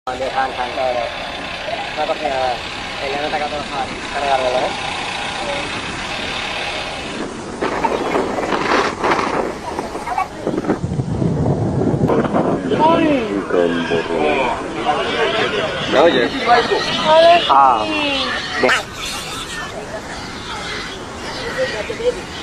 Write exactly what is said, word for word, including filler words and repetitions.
De Panther todo. Una cogida que ya no te acabo de cargarlo, ¿eh? ¿Me oyes? Ah.